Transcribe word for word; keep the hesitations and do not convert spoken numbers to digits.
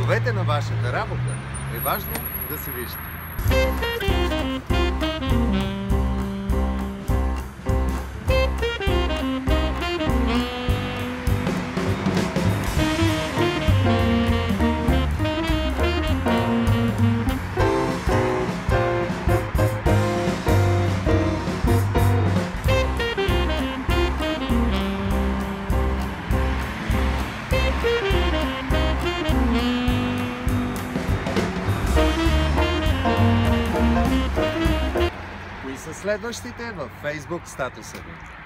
плодовете на вашата работа е важно да се виждат. Кои са следващите във Facebook статуса ви?